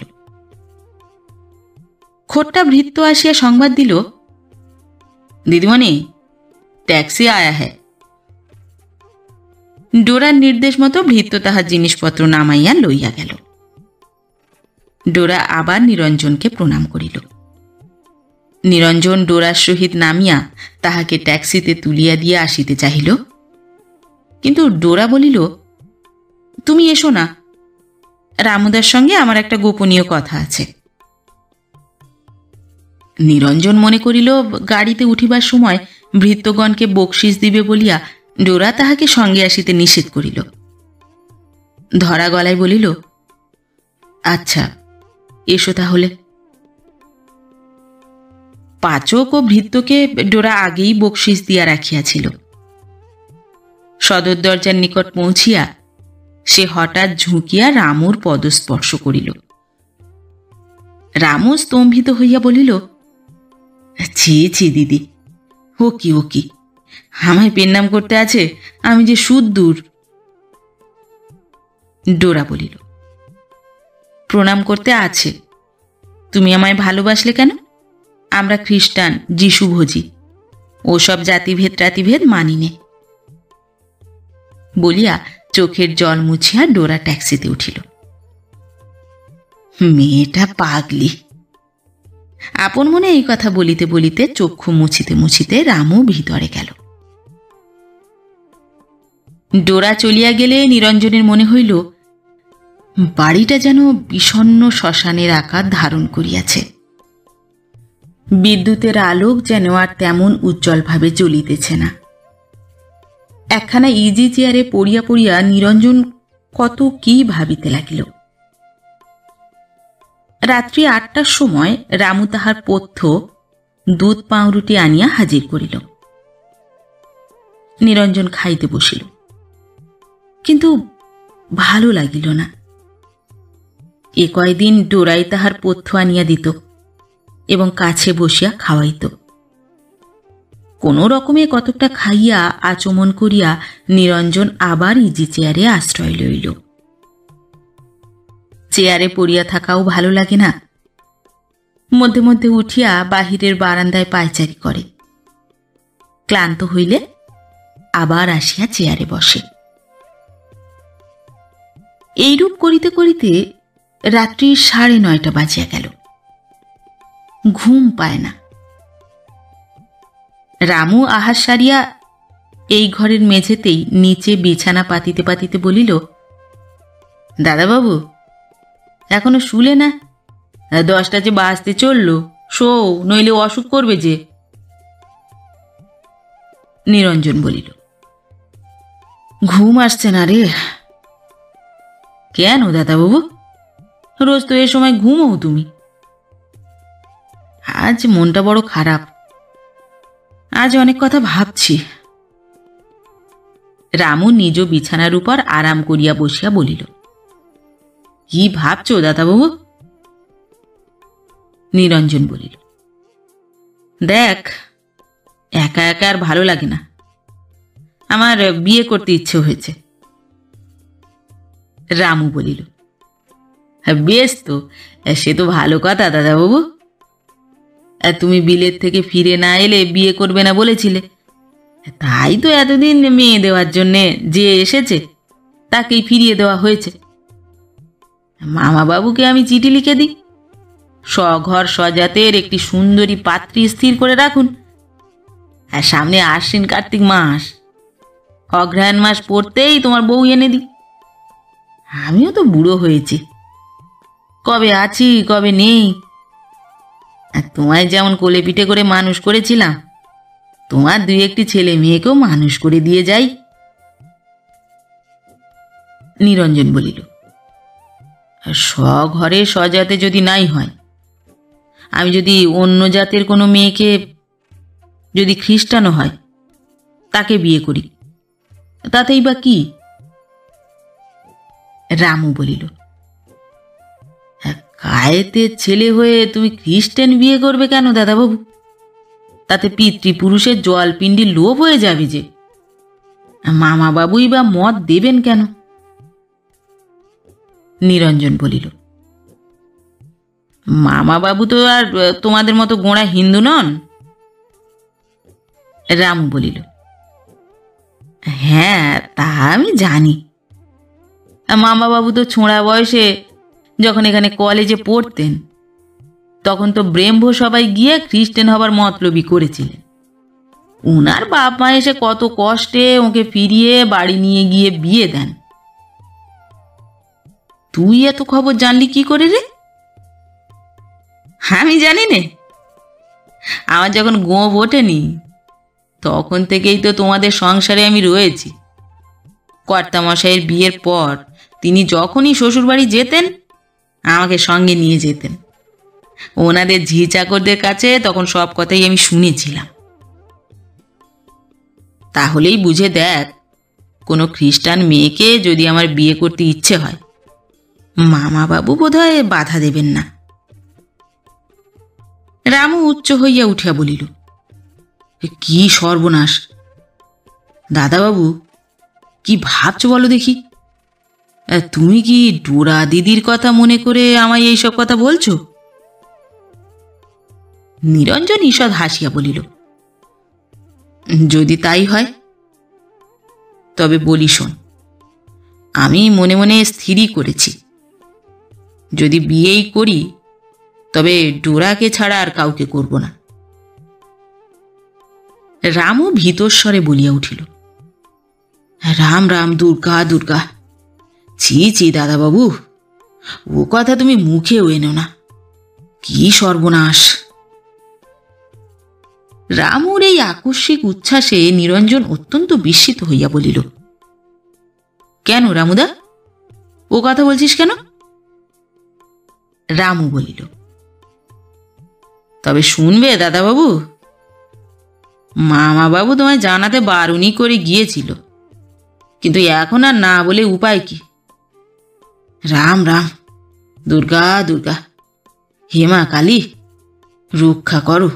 খোট্টা ভৃত্য আসিয়া সংবাদ দিল, দিদিমণি ট্যাক্সি আয়া হ্যাঁ। ডোরার নির্দেশ মতো ভৃত্য তাহার জিনিসপত্র নামাইয়া লইয়া গেল। ডোরা আবার নিরঞ্জনকে প্রণাম করিল। নিরঞ্জন ডোরার সহিত নামিয়া তাহাকে ট্যাক্সিতে তুলিয়া দিয়া আসিতে চাহিল, কিন্তু ডোরা বলিল, তুমি এসো না, রামুদার সঙ্গে আমার একটা গোপনীয় কথা আছে। নিরঞ্জন মনে করিল গাড়িতে উঠিবার সময় ভৃত্যগণকে বকশিস দিবে বলিয়া ডোরা তাহাকে সঙ্গে আসিতে নিষেধ করিল। ধরা গলায় বলিল, আচ্ছা এসো তাহলে। পাচক ও ভৃত্যকে ডোরা আগেই বকশিস দিয়া রাখিয়াছিল। সদর দরজার নিকট পৌঁছিয়া সে হঠাৎ ঝুঁকিয়া রামুর পদস্পর্শ করিল। রামু স্তম্ভিত হইয়া বলিল, ছি ছি দিদি, ও কি ও কি, আমায় পেন্নাম করতে আছে? আমি যে সুদূর। ডোরা বলিল, প্রণাম করতে আছে। তুমি আমায় ভালোবাসলে কেন? আমরা খ্রিস্টান, যিশু ভোজি, ওসব জাতিভেদ টাতিভেদ মানি নে বলিয়া চোখের জল মুছিয়া ডোরা ট্যাক্সিতে উঠিল। মেয়েটা পাগলি। আপন মনে এই কথা বলিতে বলিতে চক্ষু মুছিতে মুছিতে রামু ভিতরে গেল। ডোরা চলিয়া গেলে নিরঞ্জনের মনে হইল বাড়িটা যেন বিষণ্ণ শ্মশানের আকার ধারণ করিয়াছে। বিদ্যুতের আলোক যেন আর তেমন উজ্জ্বলভাবে জ্বলিতেছে না। একখানা ইজি চেয়ারে পড়িয়া পড়িয়া নিরঞ্জন কত কি ভাবিতে লাগিল। রাত্রি আটটার সময় রামু তাহার পথ্য দুধ পাউরুটি আনিয়া হাজির করিল। নিরঞ্জন খাইতে বসিল, কিন্তু ভালো লাগিল না। এ কয়দিন ডোরাই তাহার পথ্য আনিয়া দিত এবং কাছে বসিয়া খাওয়াইত। কোনো রকমে কতকটা খাইয়া আচমন করিয়া নিরঞ্জন আবার ইজি চেয়ারে আশ্রয় লইল। চেয়ারে পড়িয়া থাকাও ভালো লাগে না। মধ্যে মধ্যে উঠিয়া বাহিরের বারান্দায় পায়চারি করে। ক্লান্ত হইলে আবার আসিয়া চেয়ারে বসে। এইরূপ করিতে করিতে রাত্রি সাড়ে নয়টা বাজিয়া গেল। ঘুম পায় না। রামু আহার সারিয়া এই ঘরের মেঝেতেই নিচে বিছানা পাতিতে পাতিতে বলিল, দাদাবাবু এখনো শুলে না? দশটা যে বাজতে চলল, শো, নইলে অসুখ করবে যে। নিরঞ্জন বলিল, ঘুম আসছে না রে। কেন দাদাবাবু, রোজ তো এ সময় ঘুমও তুমি? আজ মনটা বড় খারাপ, আজ অনেক কথা ভাবছি। রামু নিজ বিছানার উপর আরাম করিয়া বসিয়া বলিল, কি ভাবছ দাদাবাবু? নিরঞ্জন বলিল, দেখ, একা একা আর ভালো লাগে না, আমার বিয়ে করতে ইচ্ছে হয়েছে। রামু বলিল, বেশ তো, সে তো ভালো কথা দাদাবাবু। তুমি বিলেত থেকে ফিরে না এলে বিয়ে করবে না বলেছিলে, তাই তো এতদিন মেয়ে দেওয়ার জন্যে যে এসেছে তাকেই ফিরিয়ে দেওয়া হয়েছে। মামা বাবুকে আমি চিঠি লিখে দিই, স্বঘর স্বজাতের একটি সুন্দরী পাত্রী স্থির করে রাখুন। আর সামনে আশ্বিন কার্তিক মাস, অগ্রহায়ণ মাস পড়তেই তোমার বউ এনে দিই। আমিও তো বুড়ো হয়েছি, কবে আছি কবে নেই। আর তোমায় যেমন কোলে পিঠে করে মানুষ করেছিলাম, তোমার দুই একটি ছেলে মেয়েকেও মানুষ করে দিয়ে যাই। নিরঞ্জন বলিল, স্বঘরে স্বজাতে যদি নাই হয়, আমি যদি অন্য জাতের কোনো মেয়েকে, যদি খ্রিস্টানও হয়, তাকে বিয়ে করি, তাতেই বা কি? রামু বলিল, কায়েতের ছেলে হয়ে তুমি খ্রিস্টান বিয়ে করবে কেন দাদাবাবু? তাতে পিতৃপুরুষের জলপিণ্ডি লোভ হয়ে যাবে যে। মামা বাবুই বা মত দেবেন কেন? নিরঞ্জন বলিল, মামা বাবু তো আর তোমাদের মতো গোঁড়া হিন্দু নন। রামু বলিল, হ্যাঁ তা আমি জানি। মামা বাবু তো ছোঁড়া বয়সে যখন এখানে কলেজে পড়তেন, তখন তো ব্রেহ্ম সবাই গিয়ে খ্রিস্টান হবার মতলবই করেছিলেন। উনার বাপ মা এসে কত কষ্টে ওকে ফিরিয়ে বাড়ি নিয়ে গিয়ে বিয়ে দেন। তুই এত খবর জানলি কি করে রে? আমি জানি নে, আমার যখন গোঁফ ওঠেনি তখন থেকেই তো তোমাদের সংসারে আমি রয়েছি। কর্তামশাইয়ের বিয়ের পর তিনি যখনই শ্বশুরবাড়ি যেতেন আমাকে সঙ্গে নিয়ে যেতেন। ওনাদের ঝি চাকরদের কাছে তখন সব কথাই আমি শুনেছিলাম। তাহলেই বুঝে দেখ, কোনো খ্রিস্টান মেয়েকে যদি আমার বিয়ে করতে ইচ্ছে হয়, মামা বাবু বোধহয় বাধা দেবেন না। রামু উচ্চ হইয়া উঠিয়া বলিল, কি সর্বনাশ! দাদাবাবু কি ভাবছ বলো দেখি? তুমি কি ডোরা দিদির কথা মনে করে আমায় এইসব কথা বলছো? নিরঞ্জন ঈষৎ হাসিয়া বলিল, যদি তাই হয় তবে বলি শোন, আমি মনে মনে স্থিরই করেছি, যদি বিয়েই করি তবে ডোরাকে ছাড়া আর কাউকে করব না। রামু ভীতস্বরে বলিয়া উঠিল, রাম রাম, দুর্গা দুর্গা, ছি ছি দাদাবাবু, ও কথা তুমি মুখেও এনো না, কি সর্বনাশ! রামুর এই আকস্মিক উচ্ছ্বাসে নিরঞ্জন অত্যন্ত বিস্মিত হইয়া বলিল, কেন রামুদা, ও কথা বলছিস কেন? রামু বলিল, তবে শুনবে দাদাবাবু, মামা বাবু তোমায় জানাতে বারণই করে গিয়েছিল, কিন্তু এখন আর না বলে উপায় কি? রাম রাম, দুর্গা দুর্গা, হেমা কালী রক্ষা করো।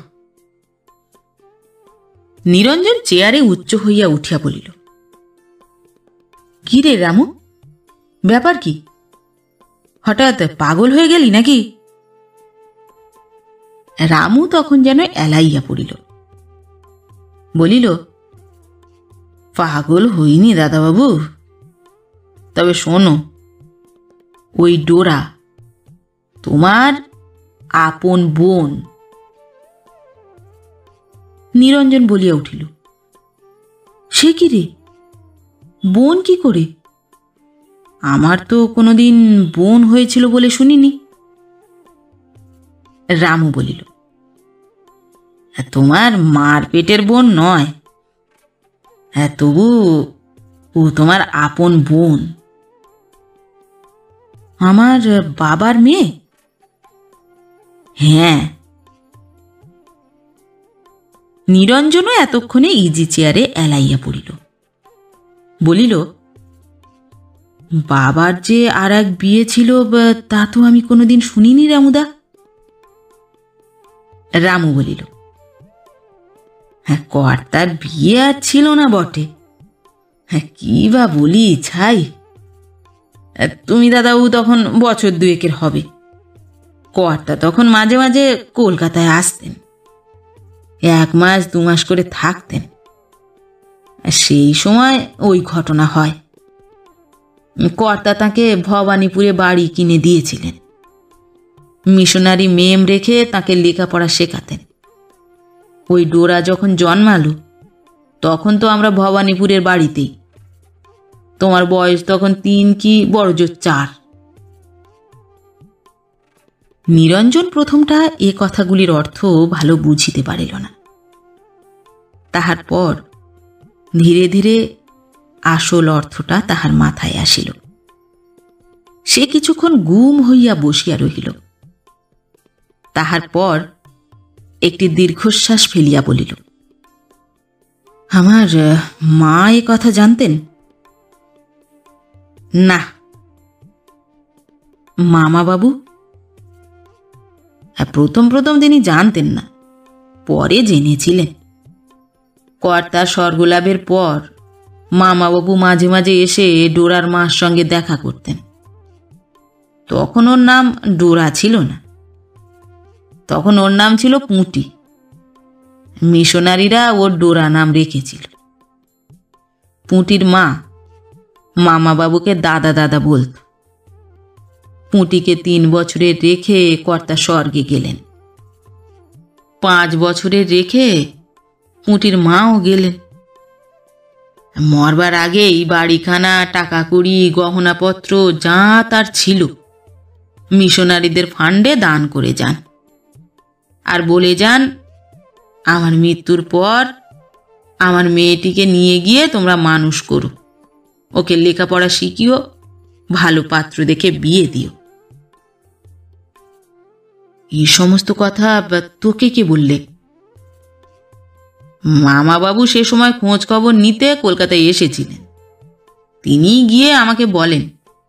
নিরঞ্জন চেয়ারে উচ্চ হইয়া উঠিয়া বলিল, কি রে রামু, ব্যাপার কি? হঠাৎ পাগল হয়ে গেলি নাকি? রামু তখন যেন এলাইয়া পড়িল, বলিল, পাগল হইনি দাদাবাবু, তবে শোনো, ওই ডোরা তোমার আপন বোন। নিরঞ্জন বলিয়া উঠিল, সে কি রে, বোন কি করে? আমার তো কোনোদিন বোন হয়েছিল বলে শুনিনি। রামু বলিল, তোমার মার পেটের বোন নয়, হ্যাঁ তবু ও তোমার আপন বোন। আমার বাবার মেয়ে? হ্যাঁ। নিরঞ্জনও এতক্ষণে ইজি চেয়ারে এলাইয়া পড়িল, বলিল, বাবার যে আর এক বিয়ে ছিল তা তো আমি কোনোদিন শুনিনি রামুদা। রামু বলিল, হ্যাঁ কর্তার বিয়ে আর ছিল না বটে, হ্যাঁ কি বা বলি ছাই। তুমি দাদাবাবু তখন বছর দুয়েকের হবে। কর্তা তখন মাঝে মাঝে কলকাতায় আসতেন, এক মাস দু মাস করে থাকতেন। সেই সময় ওই ঘটনা হয়। কর্তা তাকে ভবানীপুরে বাড়ি কিনে দিয়েছিলেন, মিশনারি মেম রেখে তাকে লেখাপড়া শেখাতেন। ওই ডোরা যখন জন্মালো তখন তো আমরা ভবানীপুরের বাড়িতেই। তোমার বয়স তখন তিন কি বড় জোর চার। নিরঞ্জন প্রথমটা এ কথাগুলির অর্থ ভালো বুঝিতে পারিল না। তাহার পর ধীরে ধীরে আসল অর্থটা তাহার মাথায় আসিল। সে কিছুক্ষণ গুম হইয়া বসিয়া রহিল। তাহার পর একটি দীর্ঘশ্বাস ফেলিয়া বলিল, আমার মা এ কথা জানতেন না? মামা বাবু? প্রথম প্রথম তিনি জানতেন না, পরে জেনেছিলেন। কর্তার স্বর্গলাভের পর মামাবাবু মাঝে মাঝে এসে ডোরার মার সঙ্গে দেখা করতেন। তখন ওর নাম ডোরা ছিল না, তখন ওর নাম ছিল পুঁটি। মিশনারিরা ওর ডোরা নাম রেখেছিল। পুঁটির মা মামাবাবুকে দাদা দাদা বলত। পুঁটিকে তিন বছরের রেখে কর্তা স্বর্গে গেলেন। পাঁচ বছরের রেখে পুঁটির মাও গেলেন। মরবার আগেই বাড়িখানা, টাকা কড়ি, গহনাপত্র যা তার ছিল মিশনারিদের ফান্ডে দান করে যান, আর বলে যান, আমার মৃত্যুর পর আমার মেয়েটিকে নিয়ে গিয়ে তোমরা মানুষ করো, ওকে লেখাপড়া শিখিও, ভালো পাত্র দেখে বিয়ে দিও। এই সমস্ত কথা তোকে কে বললে? মামাবাবু সে সময় খোঁজ খবর নিতে কলকাতায় এসেছিলেন, তিনি গিয়ে আমাকে বলেন।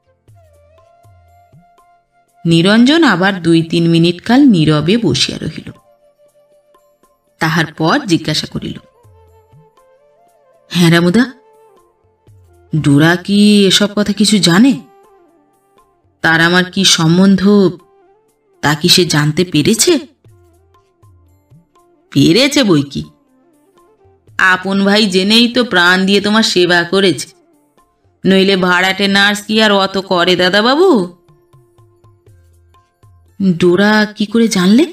নিরঞ্জন আবার দুই তিন মিনিট কাল নীরবে বসিয়া রহিল। তাহার পর জিজ্ঞাসা করিল, হ্যাঁ রামুদা, ডোরা কি এসব কথা কিছু জানে? তার আমার কি সম্বন্ধ তা কি সে জানতে পেরেছে? পেরেছে বই কি, আপন ভাই জেনেই তো প্রাণ দিয়ে তোমার সেবা করেছে, নইলে ভাড়াটে নার্স কি আর অত করে দাদাবাবু? ডোরা কি করে জানলে?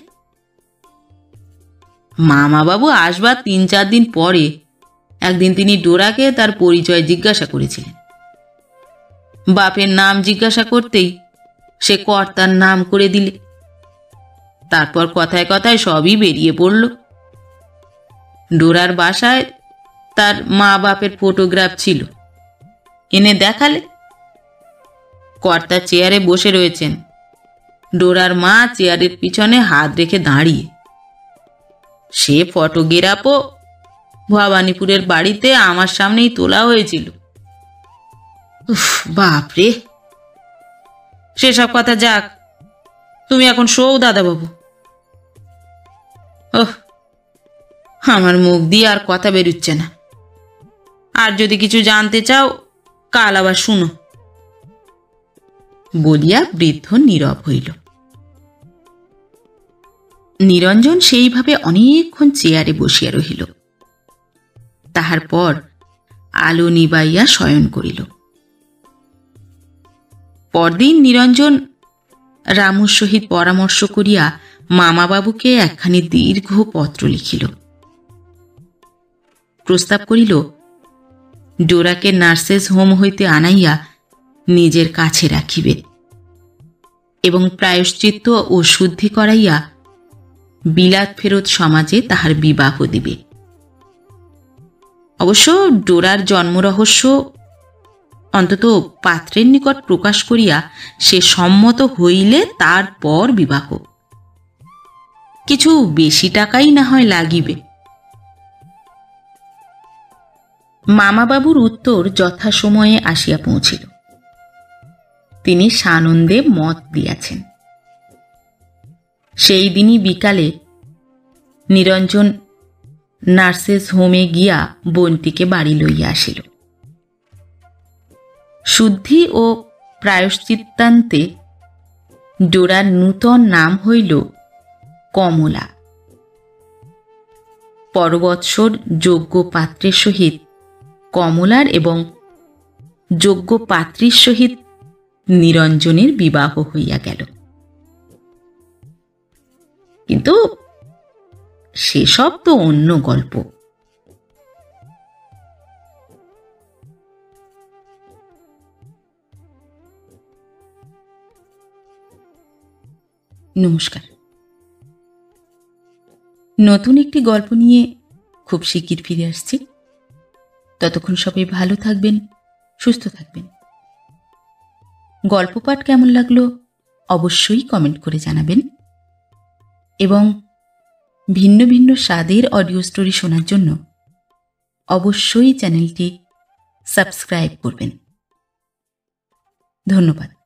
মামাবাবু আসবার তিন চার দিন পরে একদিন তিনি ডোরাকে তার পরিচয় জিজ্ঞাসা করেছিলেন। বাপের নাম জিজ্ঞাসা করতেই সে কর্তার নাম করে দিলে। তারপর কথায় কথায় সবই বেরিয়ে পড়ল। ডোরার বাসায় তার মা বাপের ফটোগ্রাফ ছিল, এনে দেখালে। কর্তা চেয়ারে বসে রয়েছেন, ডোরার মা চেয়ারের পিছনে হাত রেখে দাঁড়িয়ে। সে ফটোগ্রাফও ভবানীপুরের বাড়িতে আমার সামনেই তোলা হয়েছিল। উফ বাপরে, সেসব কথা যাক, তুমি এখন শোও দাদাবাবু। ওহ, আমার মুখ দিয়ে আর কথা বেরুচ্ছে না। আর যদি কিছু জানতে চাও কাল আবার শুনো, বলিয়া বৃদ্ধ নীরব হইল। নিরঞ্জন সেইভাবে অনেকক্ষণ চেয়ারে বসিয়া রহিল। তাহার পর আলো নিবাইয়া শয়ন করিল। পরদিন নিরঞ্জন রামুর সহিত পরামর্শ করিয়া মামাবাবুকে একখানি দীর্ঘ পত্র লিখিল। প্রস্তাব করিল ডোরাকে নার্সেস হোম হইতে আনাইয়া নিজের কাছে রাখিবে এবং প্রায়শ্চিত্ত ও শুদ্ধি করাইয়া বিলাত ফেরত সমাজে তাহার বিবাহ দিবে। অবশ্য ডোরার জন্মরহস্য অন্তত পাত্রের নিকট প্রকাশ করিয়া সে সম্মত হইলে তারপর বিবাহ। কিছু বেশি টাকাই না হয় লাগিবে। মামাবাবুর উত্তর যথাসময়ে আসিয়া পৌঁছিল। তিনি সানন্দে মত দিয়াছেন। সেই দিনই বিকালে নিরঞ্জন নার্সেস হোমে গিয়া বন্টিকে বাড়ি লইয়া আসিল। শুদ্ধি ও প্রায়শ্চিত্তান্তে ডোরার নূতন নাম হইল কমলা। পরবৎসর যোগ্য পাত্রের সহিত কমলার এবং যোগ্য পাত্রীর সহিত নিরঞ্জনের বিবাহ হইয়া গেল। কিন্তু সেসব তো অন্য গল্প। নমস্কার। নতুন একটি গল্প নিয়ে খুব শিগগির ফিরে আসছি। ততক্ষণ সবাই ভালো থাকবেন, সুস্থ থাকবেন। গল্প পাঠ কেমন লাগলো অবশ্যই কমেন্ট করে জানাবেন এবং ভিন্ন ভিন্ন স্বাদের অডিও স্টোরি শোনার জন্য অবশ্যই চ্যানেলটি সাবস্ক্রাইব করবেন। ধন্যবাদ।